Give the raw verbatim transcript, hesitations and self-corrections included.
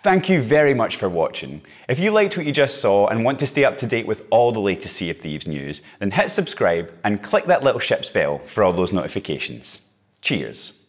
Thank you very much for watching. If you liked what you just saw and want to stay up to date with all the latest Sea of Thieves news, then hit subscribe and click that little ship's bell for all those notifications. Cheers.